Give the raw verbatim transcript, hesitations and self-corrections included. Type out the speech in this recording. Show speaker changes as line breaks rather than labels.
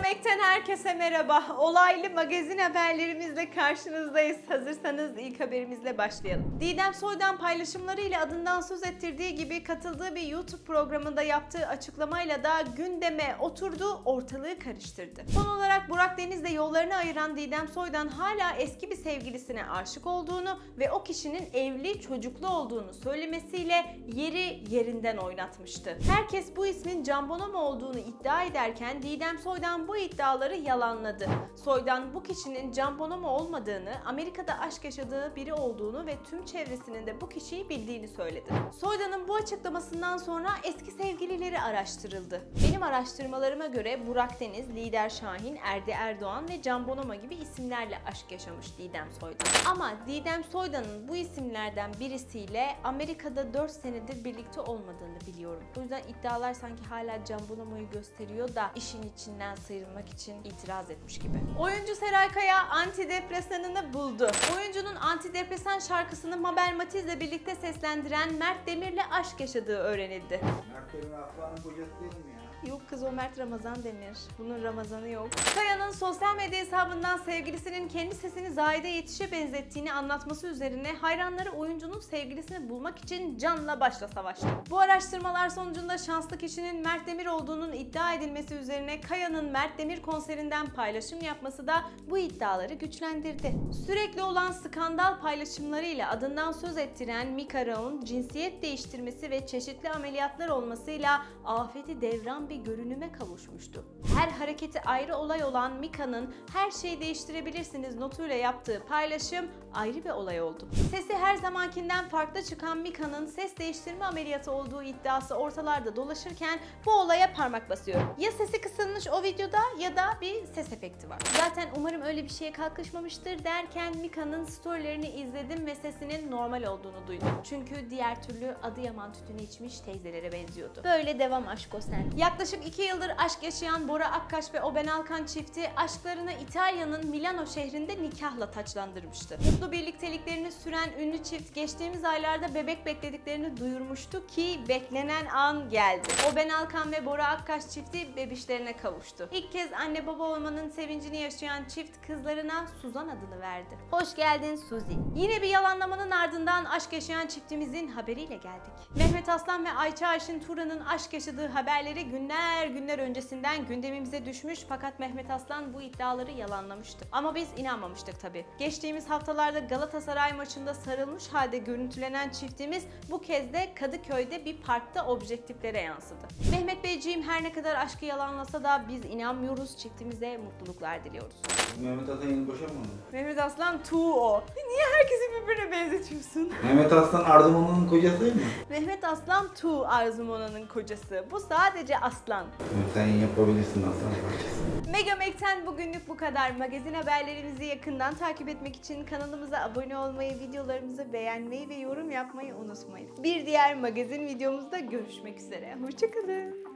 Mega'Mag'ten herkese merhaba. Olaylı magazin haberlerimizle karşınızdayız. Hazırsanız ilk haberimizle başlayalım. Didem Soydan paylaşımlarıyla adından söz ettirdiği gibi katıldığı bir YouTube programında yaptığı açıklamayla da gündeme oturdu, ortalığı karıştırdı. Son olarak Burak Deniz'le yollarını ayıran Didem Soydan hala eski bir sevgilisine aşık olduğunu ve o kişinin evli, çocuklu olduğunu söylemesiyle yeri yerinden oynatmıştı. Herkes bu ismin Can Bonomo olduğunu iddia ederken Didem Soydan bu iddiaları yalanladı. Soydan bu kişinin Can Bonomo olmadığını, Amerika'da aşk yaşadığı biri olduğunu ve tüm çevresinin de bu kişiyi bildiğini söyledi. Soydan'ın bu açıklamasından sonra eski sevgilileri araştırıldı. Benim araştırmalarıma göre Burak Deniz, Lider Şahin, Erdi Erdoğan ve Can Bonomo gibi isimlerle aşk yaşamış Didem Soydan. Ama Didem Soydan'ın bu isimlerden birisiyle Amerika'da dört senedir birlikte olmadığını biliyorum. O yüzden iddialar sanki hala Can Bonomo'yu gösteriyor da işin içinden sıyrılmak için itiraz etmiş gibi. Oyuncu Seray Kaya antidepresanını buldu. Oyuncunun antidepresan şarkısını Mabel Matiz'le birlikte seslendiren Mert Demir'le aşk yaşadığı öğrenildi.
Mert Demir Aslan'ın kocası değil mi ya?
Yok kız, o Mert Ramazan Demir. Bunun Ramazan'ı yok. Kaya'nın sosyal medya hesabından sevgilisinin kendi sesini Zahide Yetiş'e benzettiğini anlatması üzerine hayranları oyuncunun sevgilisini bulmak için canla başla savaştı. Bu araştırmalar sonucunda şanslı kişinin Mert Demir olduğunun iddia edilmesi üzerine Kaya'nın Mert Demir konserinden paylaşım yapması da bu iddiaları güçlendirdi. Sürekli olan skandal paylaşımlarıyla adından söz ettiren Mika Raun, cinsiyet değiştirmesi ve çeşitli ameliyatlar olmasıyla afeti devran bir görünüme kavuşmuştu. Her hareketi ayrı olay olan Mika'nın her şeyi değiştirebilirsiniz notuyla yaptığı paylaşım ayrı bir olay oldu. Sesi her zamankinden farklı çıkan Mika'nın ses değiştirme ameliyatı olduğu iddiası ortalarda dolaşırken bu olaya parmak basıyor. Ya sesi kısılmış o videoda ya da bir ses efekti var. Zaten umarım öyle bir şeye kalkışmamıştır derken Mika'nın storylerini izledim ve sesinin normal olduğunu duydum. Çünkü diğer türlü Adıyaman tütünü içmiş teyzelere benziyordu. Böyle devam aşk o sen. Yaklaşık iki yıldır aşk yaşayan Bora Akkaş ve Oben Alkan çifti aşklarını İtalya'nın Milano şehrinde nikahla taçlandırmıştı. Mutlu birlikteliklerini süren ünlü çift geçtiğimiz aylarda bebek beklediklerini duyurmuştu ki beklenen an geldi. Oben Alkan ve Bora Akkaş çifti bebişlerine kavuştu. İlk kez anne baba olmanın sevincini yaşayan çift kızlarına Suzan adını verdi. Hoş geldin Suzi. Yine bir yalanlamanın ardından aşk yaşayan çiftimizin haberiyle geldik. Mehmet Aslan ve Ayça Ayşin Turan'ın aşk yaşadığı haberleri günler günler öncesinden gündemimize düşmüş fakat Mehmet Aslan bu iddiaları yalanlamıştı. Ama biz inanmamıştık tabi. Geçtiğimiz haftalarda Galatasaray maçında sarılmış halde görüntülenen çiftimiz bu kez de Kadıköy'de bir parkta objektiflere yansıdı. Mehmet Beyciğim her ne kadar aşkı yalanlasa da biz inanmıyoruz, çiftimize mutluluklar diliyoruz.
Mehmet Aslan yeni boşanmadı mı?
Mehmet Aslan tu o. Niye herkesi birbirine benzetiyorsun?
Mehmet Aslan Arduman'ın kocası değil mi?
Mehmet Aslan tu Arzu Mona'nın kocası. Bu sadece Aslan.
Sen yapabilirsin Aslan parçası.
Mega'Mag'ten bugünlük bu kadar. Magazin haberlerimizi yakından takip etmek için kanalımıza abone olmayı, videolarımızı beğenmeyi ve yorum yapmayı unutmayın. Bir diğer magazin videomuzda görüşmek üzere. Hoşçakalın.